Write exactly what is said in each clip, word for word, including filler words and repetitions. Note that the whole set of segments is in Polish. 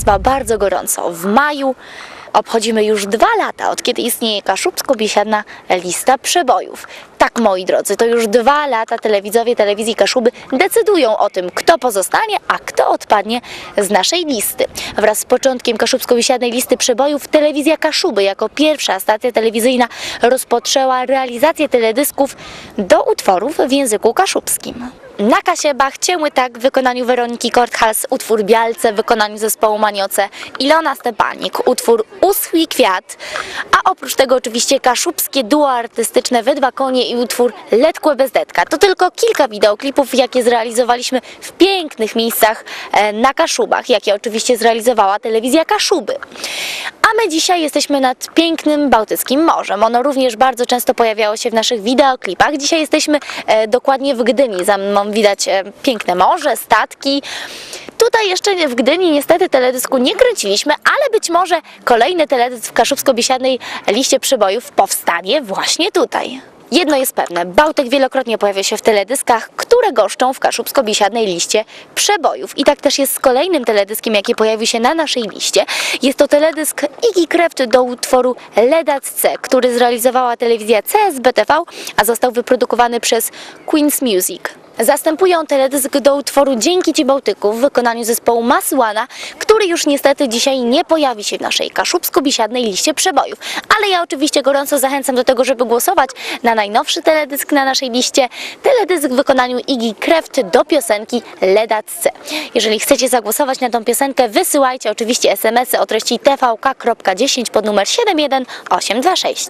Państwa bardzo gorąco. W maju obchodzimy już dwa lata, od kiedy istnieje Kaszubsko-Biesiadna Lista Przebojów. Tak, moi drodzy, to już dwa lata telewidzowie telewizji Kaszuby decydują o tym, kto pozostanie, a kto odpadnie z naszej listy. Wraz z początkiem Kaszubsko-Biesiadnej Listy Przebojów telewizja Kaszuby jako pierwsza stacja telewizyjna rozpoczęła realizację teledysków do utworów w języku kaszubskim. Na Kasiebach, Ciemły tak w wykonaniu Weroniki Korthals, utwór Bialce w wykonaniu zespołu Manioce, Ilona Stepanik, utwór Uschły kwiat, a oprócz tego oczywiście kaszubskie duo artystyczne We dwa konie i utwór Letkłe bezdetka. To tylko kilka wideoklipów, jakie zrealizowaliśmy w pięknych miejscach na Kaszubach, jakie oczywiście zrealizowała telewizja Kaszuby. A my dzisiaj jesteśmy nad pięknym Bałtyckim Morzem. Ono również bardzo często pojawiało się w naszych wideoklipach. Dzisiaj jesteśmy e, dokładnie w Gdyni. Za mną widać e, piękne morze, statki. Tutaj jeszcze w Gdyni niestety teledysku nie kręciliśmy, ale być może kolejny teledysk w Kaszubsko-Biesiadnej Liście Przebojów powstanie właśnie tutaj. Jedno jest pewne, Bałtyk wielokrotnie pojawia się w teledyskach, które goszczą w Kaszubsko-Biesiadnej Liście Przebojów. I tak też jest z kolejnym teledyskiem, jaki pojawił się na naszej liście. Jest to teledysk Igi Kreft do utworu Ledac C, który zrealizowała telewizja C S B T V, a został wyprodukowany przez Queen's Music. Zastępują teledysk do utworu Dzięki Ci Bałtyku w wykonaniu zespołu Masłana, który już niestety dzisiaj nie pojawi się w naszej Kaszubsko-Biesiadnej Liście Przebojów. Ale ja oczywiście gorąco zachęcam do tego, żeby głosować na najnowszy teledysk na naszej liście. Teledysk w wykonaniu Igi Kreft do piosenki Ledac C. Jeżeli chcecie zagłosować na tą piosenkę, wysyłajcie oczywiście es em esy o treści T V K kropka dziesięć pod numer siedem jeden osiem dwa sześć.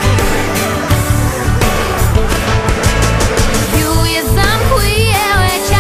Zamku i jełe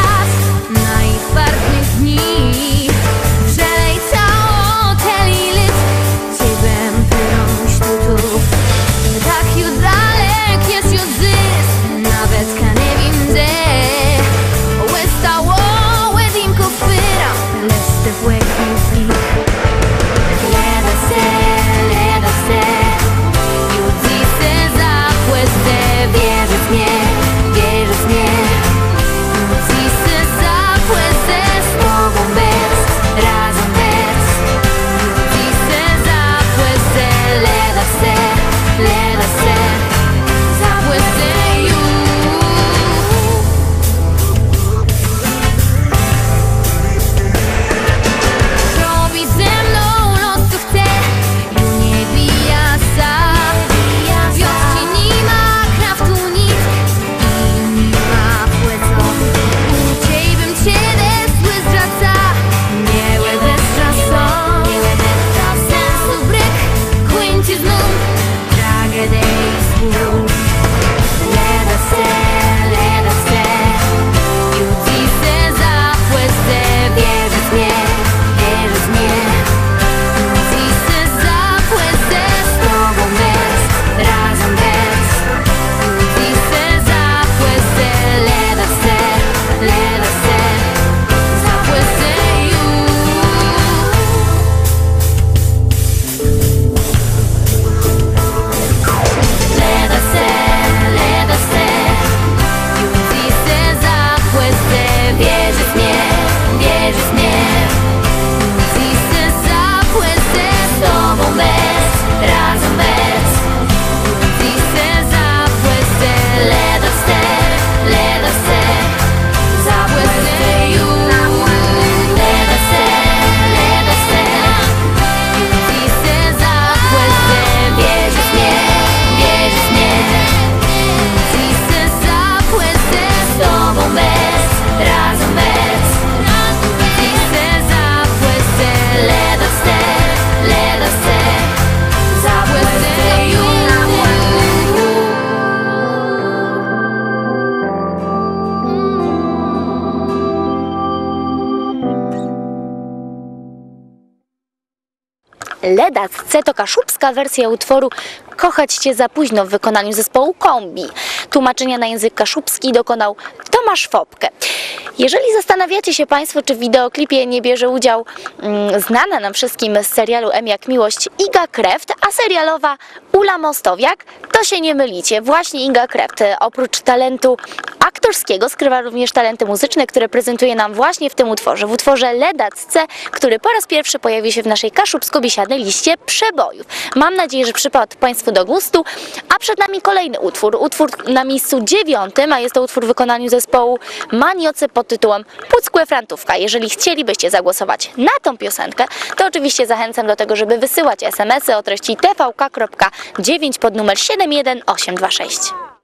Ledac C to kaszubska wersja utworu Kochać Cię za późno w wykonaniu zespołu Kombi. Tłumaczenia na język kaszubski dokonał Tomasz Fopke. Jeżeli zastanawiacie się Państwo, czy w wideoklipie nie bierze udział mm, znana nam wszystkim z serialu M jak miłość Iga Kreft, a serialowa Ula Mostowiak, to się nie mylicie. Właśnie Iga Kreft oprócz talentu aktorskiego skrywa również talenty muzyczne, które prezentuje nam właśnie w tym utworze. W utworze Ledac C, który po raz pierwszy pojawi się w naszej kaszubsko-biesiadnej liście przebojów. Mam nadzieję, że przypadł Państwu do gustu, a przed nami kolejny utwór. Utwór na miejscu dziewiątym, a jest to utwór w wykonaniu zespołu Manioce pod tytułem Puckłe Frantówka. Jeżeli chcielibyście zagłosować na tą piosenkę, to oczywiście zachęcam do tego, żeby wysyłać es em esy o treści t v k kropka dziewięć pod numer siedem jeden osiem dwa sześć.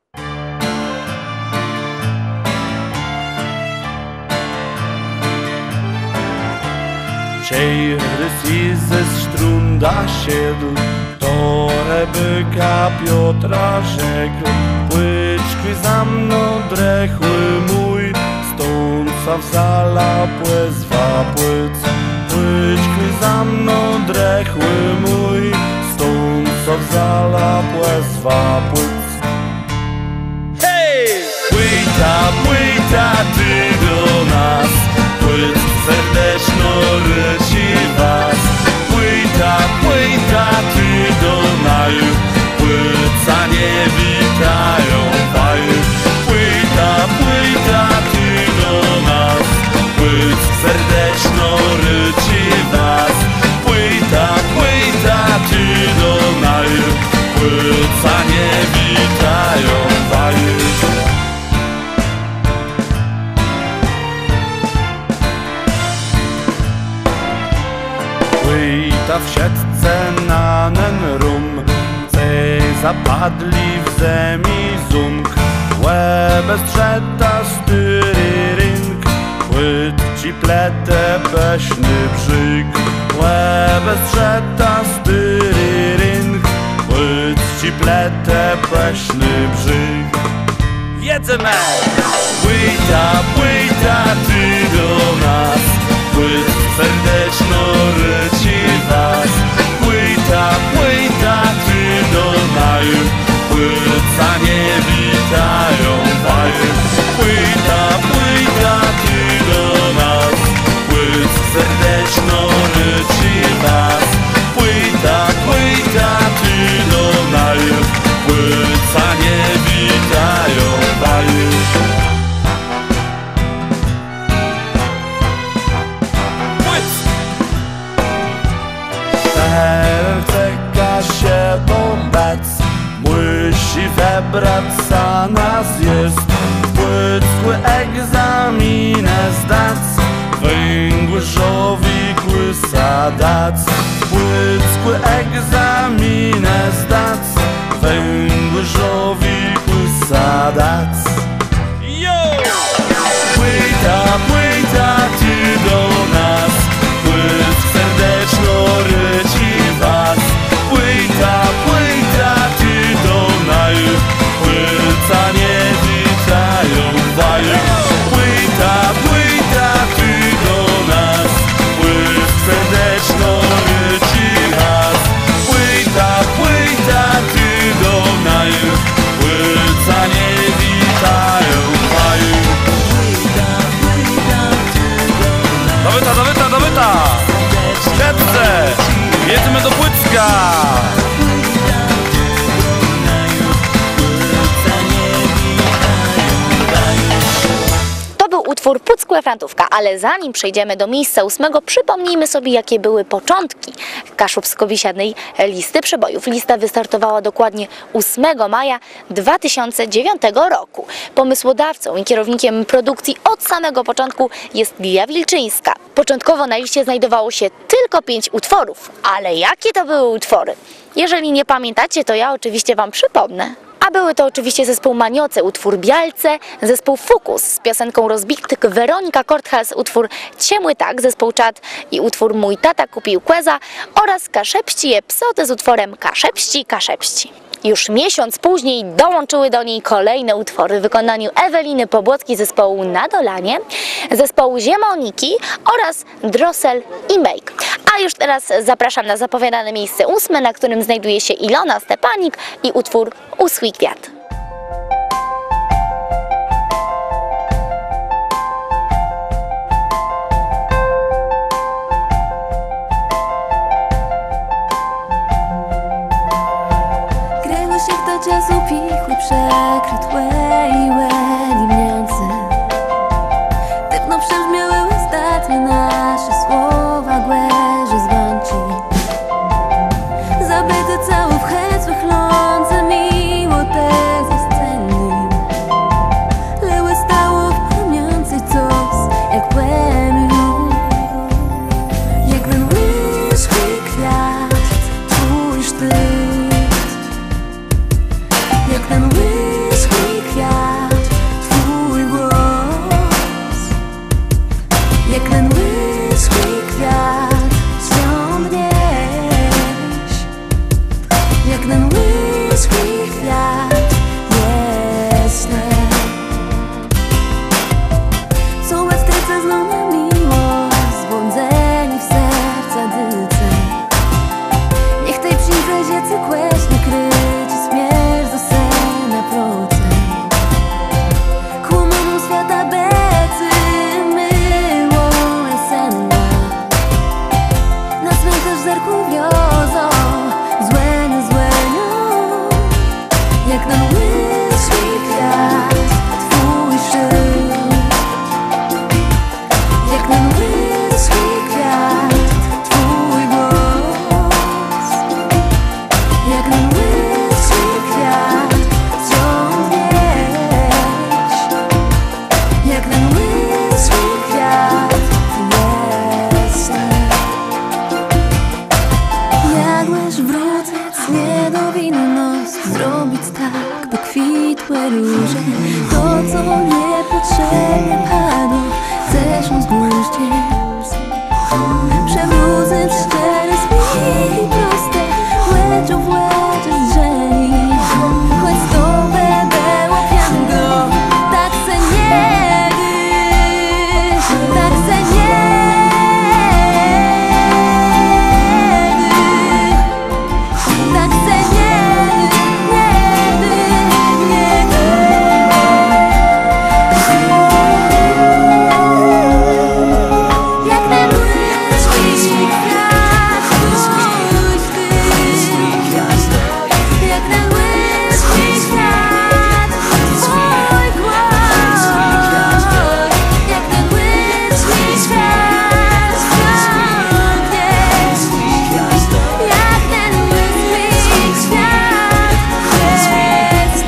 Ciejrys ze Strunda siedł, tore byka Piotra rzekł. Płyczki za mną drechły mój, stąca w zala płezwa płyc. Płyczki za mną drechły mój, stąca w zala płezwa płyc. Hej! Płyta, płyta ty do nas, płyc serdeczno ryci was. Płyta, płyta ty do naju, płyca nie witają waju. Płyta, płyta ty do nas, płyc serdeczno ryci was. Płyta, płyta ty do naju, płyca nie witają waju. Płyta w siatce na nen rum, cej zapadli w zemi zung. Łebe strzeta styry rynk, płyt ci plete beśny brzyk. Łebe strzeta styry rynk, płyt ci plete beśny brzyk. Jedzemy! Płyta, płyta ty do nas, płyt serdeczno ryci was. Płyta, płyta ty do naju, płyca nie witają waju. Płyta, płyta ty do nas, płyc serdeczno ryci was. Płyta, płyta ty do naju, płyca nie witają waju. Chce się bobec, musi wybrać za nas jest. Płyckły egzaminę zdać, węgłyszowi kłysa dać. Płyckły egzaminę zdać, węgłyszowi kłysa dać. Płyta, płyta ty do nas, płyck serdeczno ryci was. Płyta, płyta ty do naju, płyca nie witają waju. Płyta, płyta ty do nas, płyck serdeczno ryci was. Płyta, płyta ty do naju, płyca nie witają waju. Dobyta, dobyta, dobyta! Siedce! Jedziemy do Płycka! To był utwór Puckłe Frantówka, ale zanim przejdziemy do miejsca ósmego, przypomnijmy sobie, jakie były początki kaszubsko-biesiadnej listy przebojów. Lista wystartowała dokładnie ósmego maja dwa tysiące dziewiątego roku. Pomysłodawcą i kierownikiem produkcji od samego początku jest Lilia Wilczyńska. Początkowo na liście znajdowało się tylko pięć utworów, ale jakie to były utwory? Jeżeli nie pamiętacie, to ja oczywiście Wam przypomnę. A były to oczywiście zespół Manioce, utwór Bialce, zespół Fukus z piosenką Rozbitk, Weronika Korthals, utwór Ciemły Tak, zespół Czad i utwór Mój tata kupił kłeza oraz Kaszepści je psoty z utworem Kaszepści, Kaszepści. Już miesiąc później dołączyły do niej kolejne utwory w wykonaniu Eweliny Pobłocki zespołu Na Dolanie, zespołu Ziemoniki oraz Drossel i Make. A już teraz zapraszam na zapowiadane miejsce ósme, na którym znajduje się Ilona Stepanik i utwór Uschły kwiat. Czasu pichły przekryt łej, łeli między. Dywno przebrzmiały ostatnie nasze słowa, głęże zwańczy. Zabyte cały w hec wychlące miło te ze sceny. Leły stało w pamiącej coś, jak płemień. Jak ten łyżki kwiat, twój sztyl. Jak ten łyżki kwiat, twój głos. Jak ten łyżki kwiat, ciągniesz. Jak ten łyżki kwiat, jesteś. Są estryce znów na miłość, zbłądzeni w serca dyce. Niech tej przyjdzie cykłeś nie kryć i śmierć do sena procent. Kłamaną świata becy, myłą esenna. Na cmentarz zerku wiozą, złeniu, złeniu. Jak ten łyżki kwiat, twój szyb. Jak ten łyżki kwiat, twój głos. Jak ten łyżki kwiat, ciągniesz. Jak ten łyżki kwiat, jesteś. Jadłeś wrócec, niedowinność, zrobić tak, by kwitły róże. To, co niepotrzebnie padło, chcesz ją zgłęźć. Przewrócę szczere smiki proste, łeczą w łecze drzeni. Choć z tobą było piango, tak se nie dysz, tak se nie dysz, tak se nie dysz, nie dysz, nie dysz. Jak ten łyżki kwiat, twój styl. Jak ten łyżki kwiat, twój głos. Jak ten łyżki kwiat, ciągniesz. Jak ten łyżki kwiat, jesteś.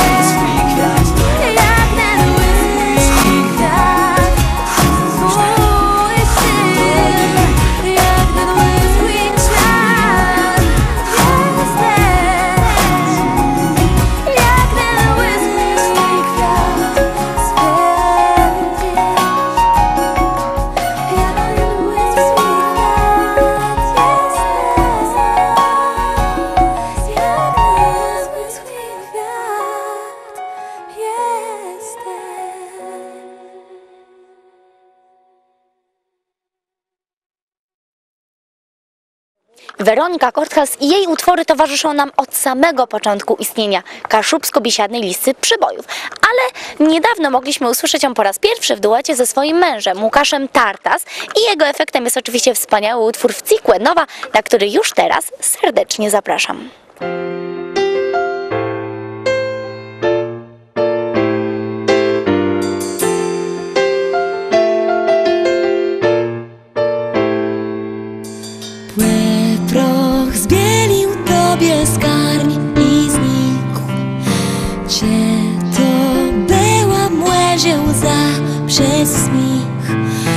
Jak ten łyżki kwiat, twój styl. Jak ten łyżki kwiat, jesteś. Jak ten łyżki kwiat, spędzisz. Jak ten łyżki kwiat, jesteś. Jak ten łyżki kwiat, jesteś. Weronika Korthas i jej utwory towarzyszą nam od samego początku istnienia Kaszubsko-Biesiadnej Listy Przybojów. Ale niedawno mogliśmy usłyszeć ją po raz pierwszy w duecie ze swoim mężem, Łukaszem Tartas, i jego efektem jest oczywiście wspaniały utwór Wcikłe Nowa, na który już teraz serdecznie zapraszam. Proch zbielił tobie skarń i znikł. Cię to była młezie łza przez smich.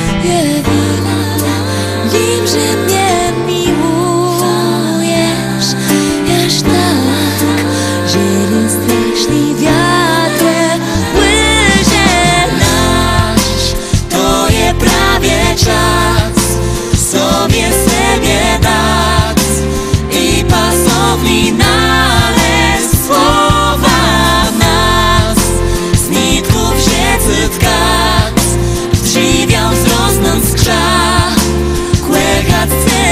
Wiem, że mnie miłujesz aż tak, że nie straszli wiatr łyże nasz. To je prawie czas sobie sobie dać i pasowni naleźć słowa w nas. Z nitków się cytkać, w drzwi wiał wzrosnąc skrzat, kłekać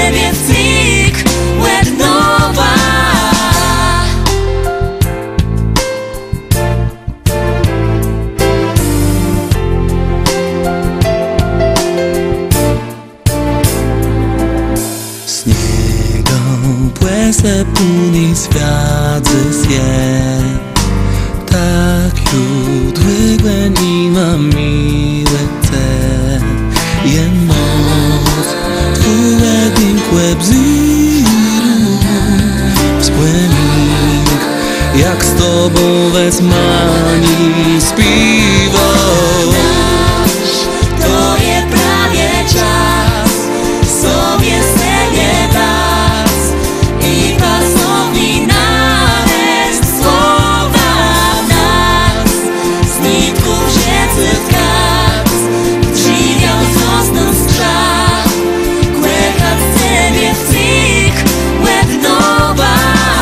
se puni świat ze svijet. Tak ju dvigve njima milete. Je noc tvoje dinkve bziru. Vzpomínek, jak s tobou ve smání zpíval. To je právě čas sobie sebe dát i pasový návěst slova v nás. Snítku všetci tkát, dřívěl zosnul střát, kvěchat sebe v cík, web nová.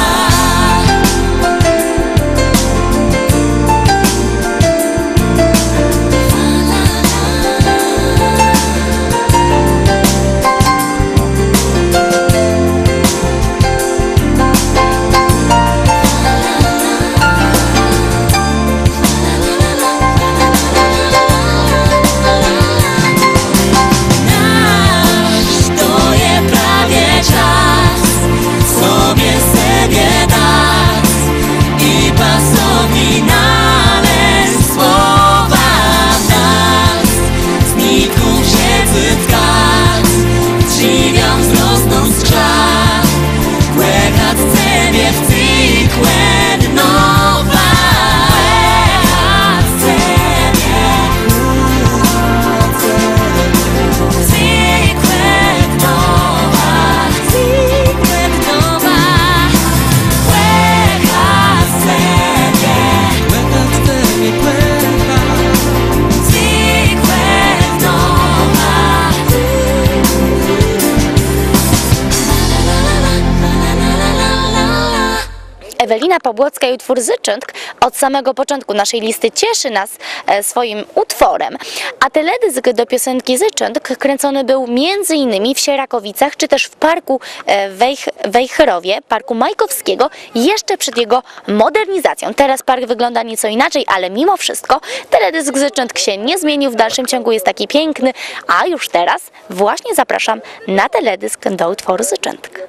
Ewelina Pobłocka i utwór Zyczętk od samego początku naszej listy cieszy nas e, swoim utworem, a teledysk do piosenki Zyczętk kręcony był między innymi w Sierakowicach, czy też w parku e, Wejch, Wejherowie, parku Majkowskiego, jeszcze przed jego modernizacją. Teraz park wygląda nieco inaczej, ale mimo wszystko teledysk Zyczętk się nie zmienił, w dalszym ciągu jest taki piękny, a już teraz właśnie zapraszam na teledysk do utworu Zyczętk.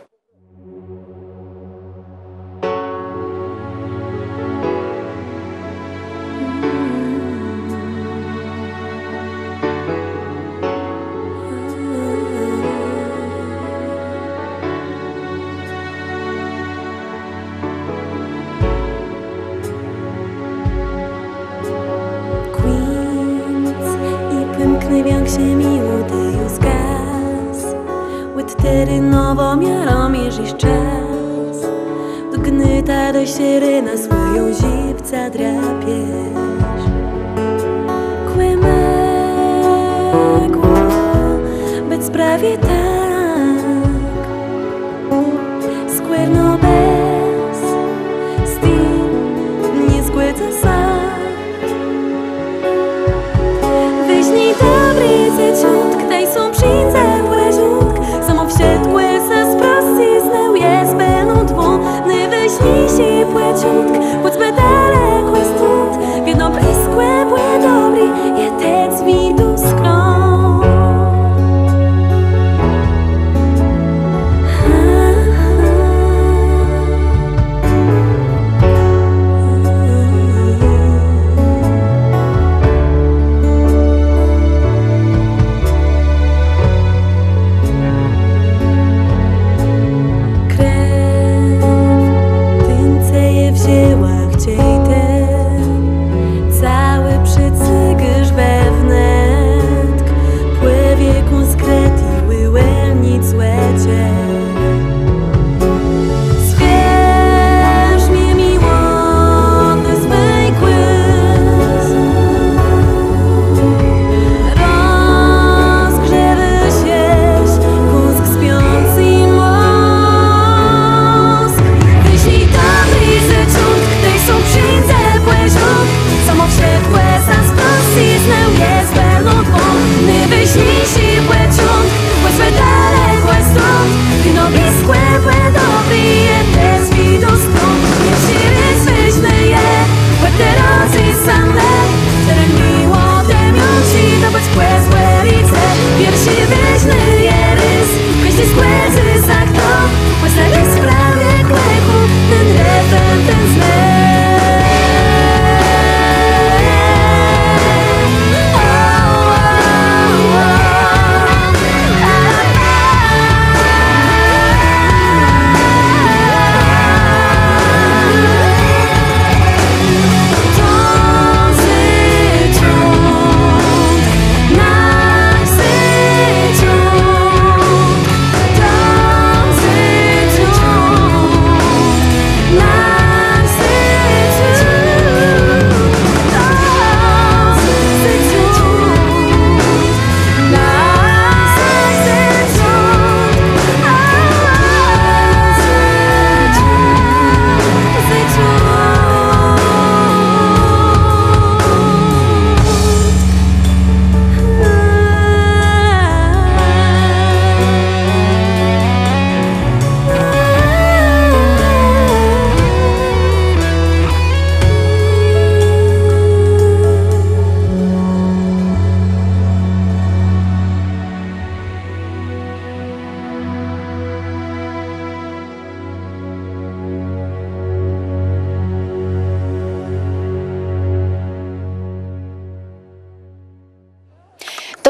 Jak się miłuty już zgas, łettery nowomiarą mierzysz czas. Do gnyta do siery na swoją zipca drapiesz. Kłemagło, bez prawie tak. Skwerno bez, z tym nie zgłędza sam. Weźnij dobry zeciątk, daj są przyjęce płaziątk. Samo wsiedłe se sprosy znał jest belą dwą. Nie weźnij się płaciątk, choć by daleko stąd. W jedno bryskłe błe dobry, je tec widu skrom. Wzięli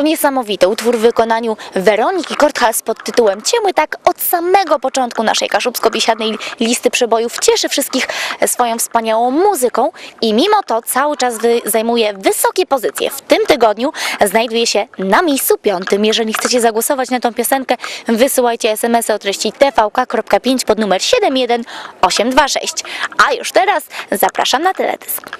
Niesamowity utwór w wykonaniu Weroniki Korthals pod tytułem Ciemły tak od samego początku naszej kaszubsko-biesiadnej listy przebojów cieszy wszystkich swoją wspaniałą muzyką i mimo to cały czas wy zajmuje wysokie pozycje. W tym tygodniu znajduje się na miejscu piątym. Jeżeli chcecie zagłosować na tą piosenkę, wysyłajcie es em esy o treści t v k kropka pięć pod numer siedem jeden osiem dwa sześć. A już teraz zapraszam na teledysk.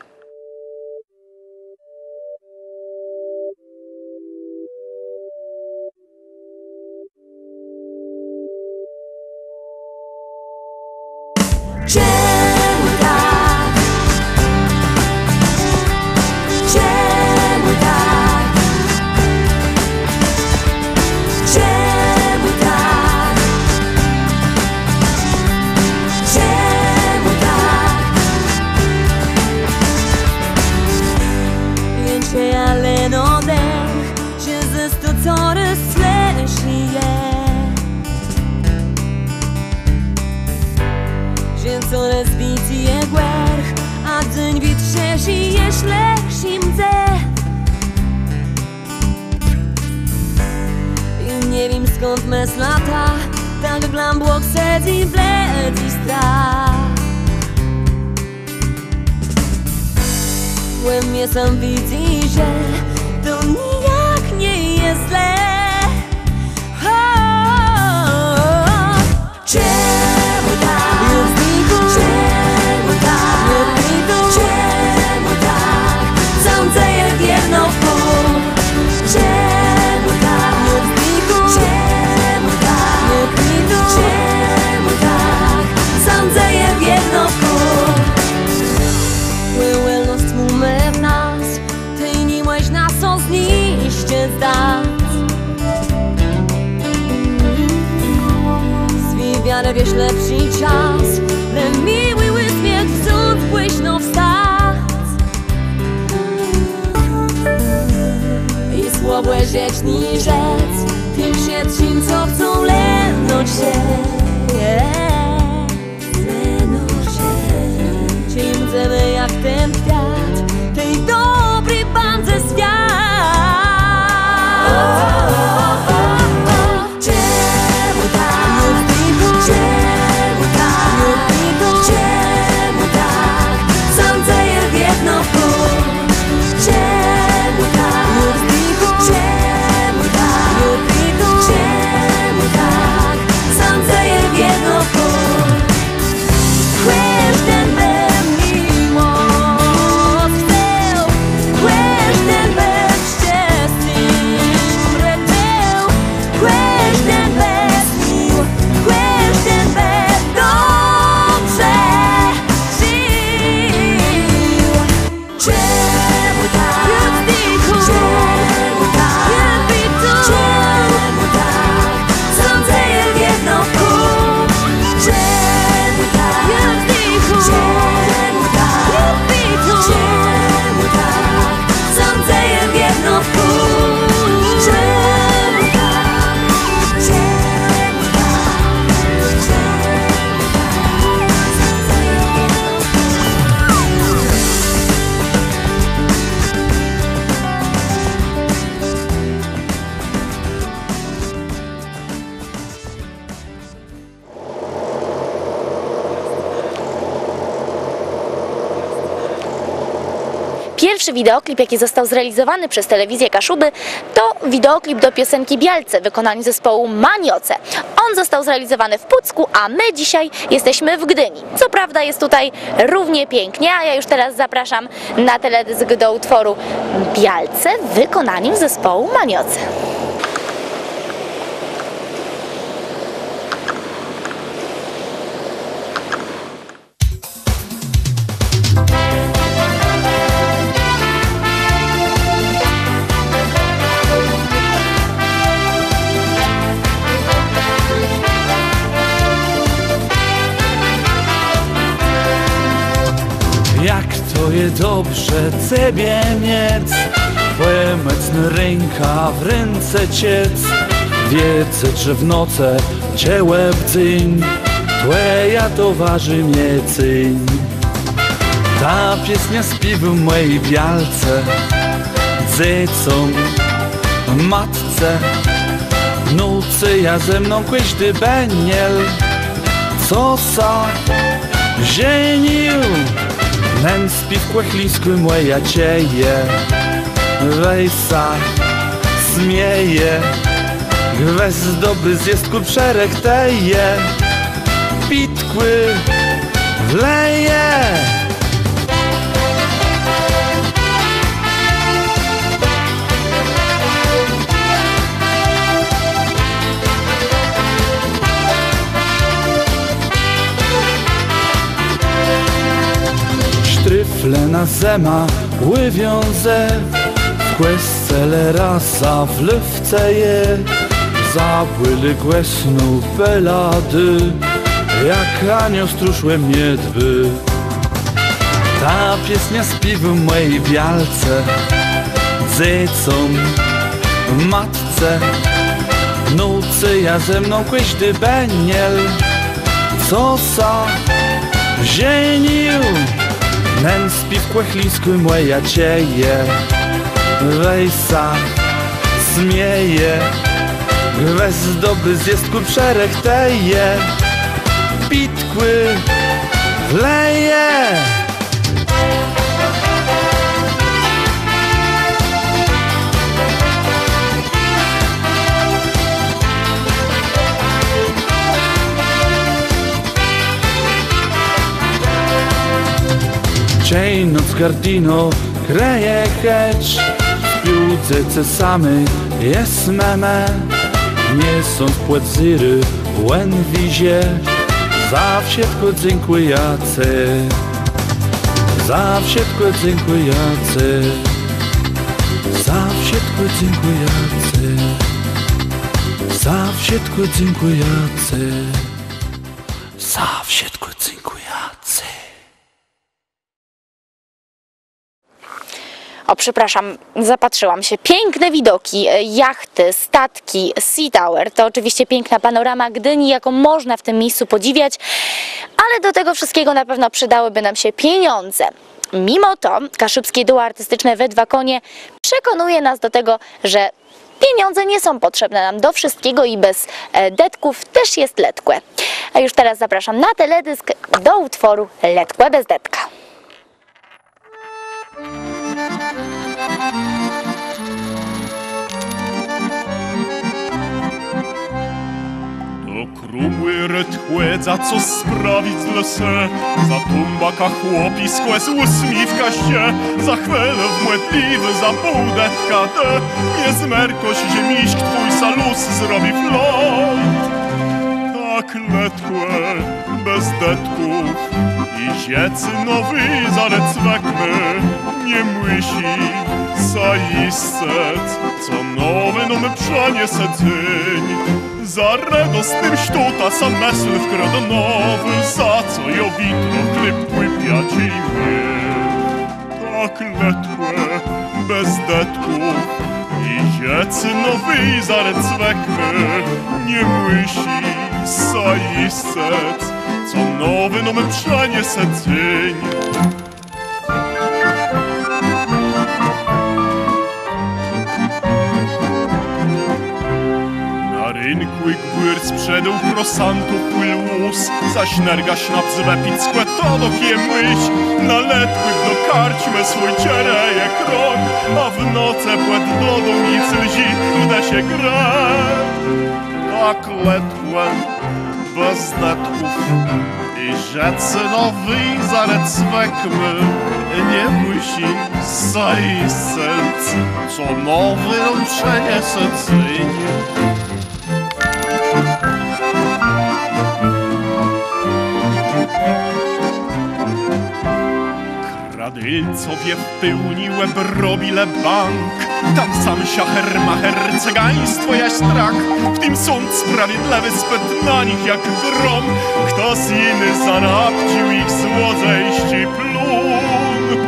Czemu tak? Czemu tak? Czemu tak? Czemu tak? Więcej ale no dech się ze sto coraz słyszy je. Że coraz więcej je głęch, a dzień witrze je szlechsim dze. I nie wiem skąd mes lata, tak glambłok sedzi bledzi strach. Łe mnie sam widzi, że to nijak nie jest źle. Czemu tak? Czemu tak? Czemu tak? Sądzę jak jedno w pół. Czemu tak? Czemu tak? Czemu tak? Sądzę jak jedno w pół. Łełelność tłumy w nas, tej nie możesz nas o zniszcie zdać. Wiarę wiesz lepszy czas, le miły uśmiech wzód błyśno wstać. I słabłe rzecz ni rzec, tym świadczym co chcą lenąć się. Lenąć się. Czym chcemy jak ten kwiat, tej dobry pan ze świat. Pierwszy wideoklip, jaki został zrealizowany przez telewizję Kaszuby, to wideoklip do piosenki Bialce w wykonaniu zespołu Manioce. On został zrealizowany w Pucku, a my dzisiaj jesteśmy w Gdyni. Co prawda jest tutaj równie pięknie, a ja już teraz zapraszam na teledysk do utworu Bialce w wykonaniu zespołu Manioce. Jak to je dobrze Ciebie mieć, Twoje mocne ręka w ręce ciec. Wiedzę, że w noce Cię łeb dzień, Twoja towarzy mnie cyń. Ta piesnia śpiewa mojej Bialce, dziecom matce, nocy ja ze mną kłyśdy beniel, co sa zienił, nen spiw kłechlisku moja cieje, wejsa smieje, gwez dobry zjest kurczerek teje, pitkły wleje. Sztryfle na zema ływiąze, w kłesce rasa w lywce je, zabłyly głesnu belady, jak anioł struszłe miedwy. Ta piesnia śpiewu mojej bialce, dziecom, matce, nocy ja ze mną kłyśdy beniel, co sa zienił, nen spiw kłechlisku moja cieje, wejsa smieje, gwez dobry zjest kurczerek teje, pitkły wleje. Cień noc gardino kreje hecz, w piłce samej jest meme, nie są w płetzyry łen wizie, za wszystko dziękujacy, za wszystko dziękujacy, za wszystko dziękujacy, za wszystko dziękujacy, za wszystko dziękujacy. O, przepraszam, zapatrzyłam się. Piękne widoki, jachty, statki, Sea Tower. To oczywiście piękna panorama Gdyni, jaką można w tym miejscu podziwiać, ale do tego wszystkiego na pewno przydałyby nam się pieniądze. Mimo to Kaszubskie Duo Artystyczne we Dwa Konie przekonuje nas do tego, że pieniądze nie są potrzebne nam do wszystkiego i bez detków też jest letkłe. A już teraz zapraszam na teledysk do utworu Letkłe bez detka. Krumły rytchłe, za co sprawić zlese, za tumbaka chłopisko z usmiwka się, za chwilę wmłetliwy, za półdetka te, nie zmerkoś ziemiśk twój salus zrobi flot. Tak letchłe, bez detków i ziecy nowy zarecwekmy, nie młysi, zaistec, co nowy no my przeniese tyń. Za radosnym sztuta sam mesl wkradonowy, za co jo witro chleb łypiać i my. Tak letchłe, bez detków i ziecy nowy zarecwekmy, nie młysi, zaistec, co nowy no my przeniese tyń. Rynku i gwór sprzedał krosantów płyl łóz, zaś nergaś na bzwepic skłetono kiem myśl, na letłych do karćmy swój ciereje krok, a w noce płet do domicy lzi, uda się gra. Tak letłe, bez detków i rzecy nowy zarecwekmy, nie musi zaistec, co nowy on przeniese cyń. Radylcowie w pełni łeb robile bank, tam sam siacher macher cygaństwo jaś strach, w tym sąd sprawiedliwy spyt na nich jak grom, kto z inny zarabcił ich złodzejści plun.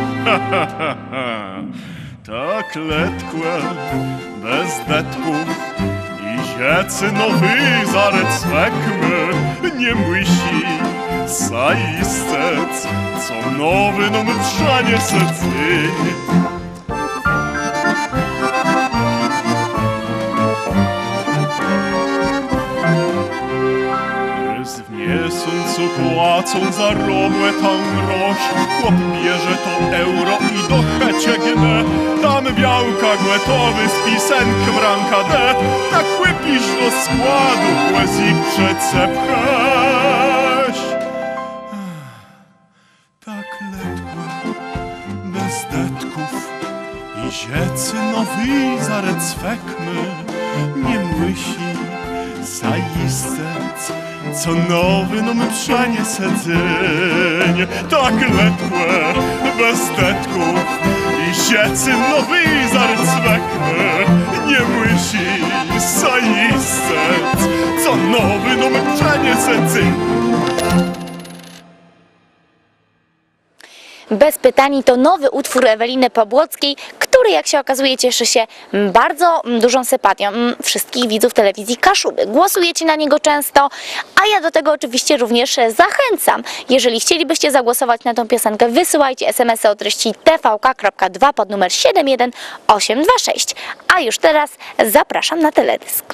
Tak letłe, bez detków i ziecy nowy zarecwekmy, nie musi zaistec, co nowy no my przeniese cyń. płacą za robłę tam grosz. Chłop bierze to euro i do checie gne. Tam białka głetowy z pisenkiem ranka D. Tak łypisz do składu poezji przecepchać. Tak letła, bez detków i ziecy nowy zarecwekmy. Nie myśli zaistec, co nowy no my przeniesie dzień. Tak letłe, bez detków i ziecy nowy zarecwekmy. Nie myśli zaistec, co nowy no my przeniesie dzień. Bez pytań to nowy utwór Eweliny Pobłockiej, który, jak się okazuje, cieszy się bardzo dużą sympatią wszystkich widzów telewizji Kaszuby. Głosujecie na niego często, a ja do tego oczywiście również zachęcam. Jeżeli chcielibyście zagłosować na tą piosenkę, wysyłajcie es em esy o treści t v k kropka dwa pod numer siedem jeden osiem dwa sześć. A już teraz zapraszam na teledysk.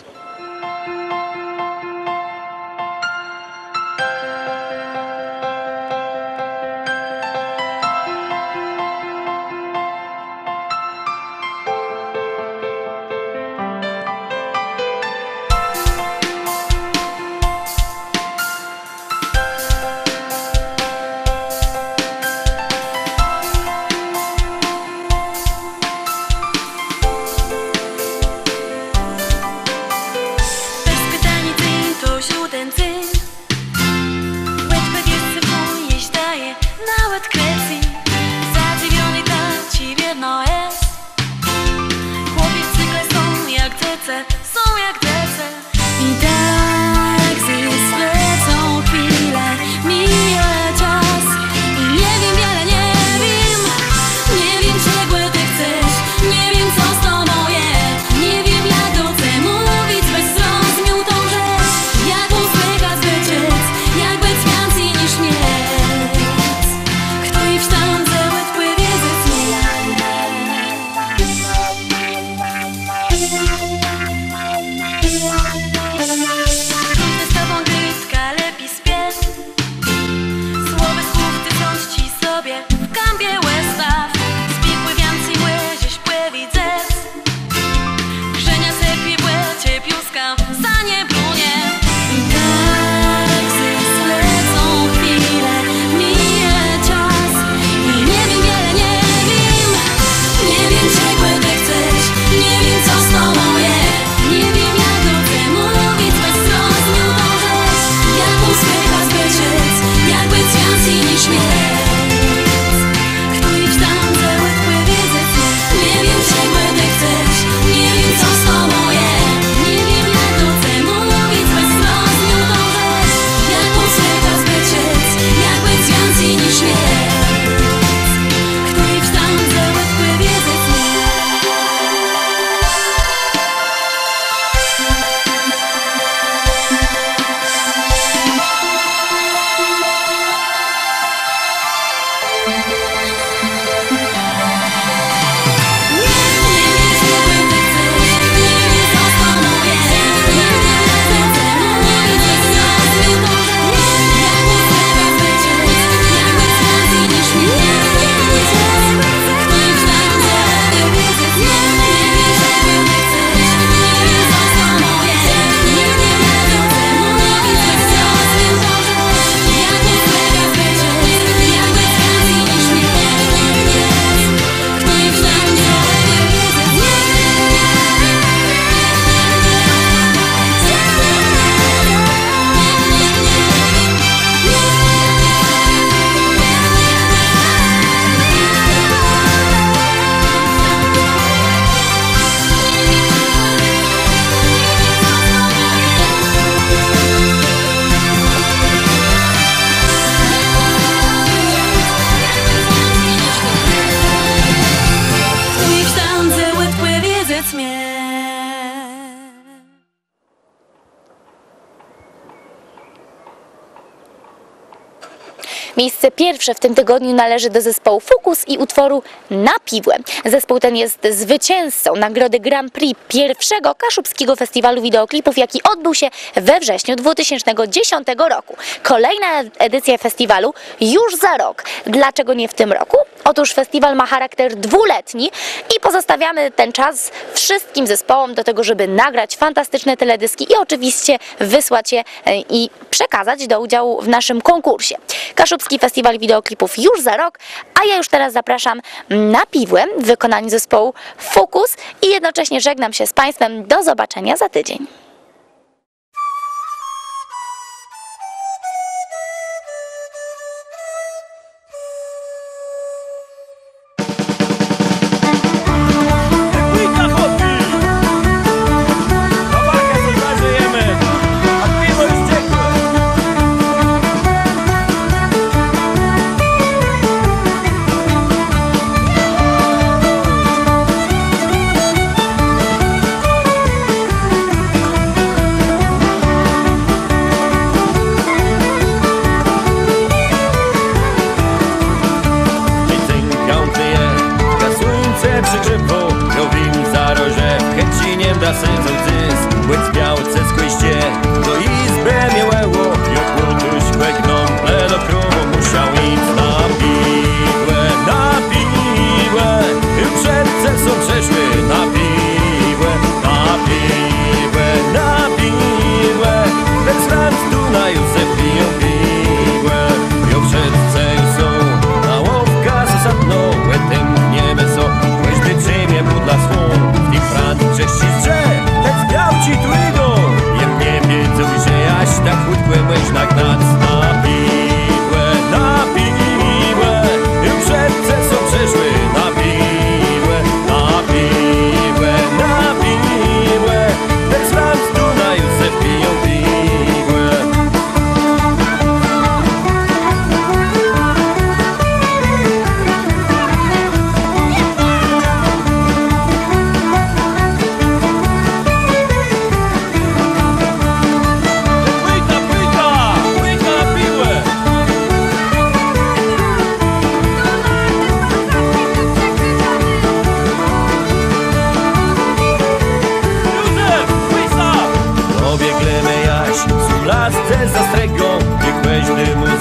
Miejsce pierwsze w tym tygodniu należy do zespołu Fukus i utworu Na Piwłę. Zespół ten jest zwycięzcą nagrody Grand Prix pierwszego Kaszubskiego Festiwalu Wideoklipów, jaki odbył się we wrześniu dwa tysiące dziesiątego roku. Kolejna edycja festiwalu już za rok. Dlaczego nie w tym roku? Otóż festiwal ma charakter dwuletni i pozostawiamy ten czas wszystkim zespołom do tego, żeby nagrać fantastyczne teledyski i oczywiście wysłać je i przekazać do udziału w naszym konkursie. Kaszubski Festiwal Wideoklipów już za rok, a ja już teraz zapraszam na Piwłę w wykonaniu zespołu Fukus i jednocześnie żegnam się z Państwem. Do zobaczenia za tydzień. Lasce zastrego, niech weźmy mu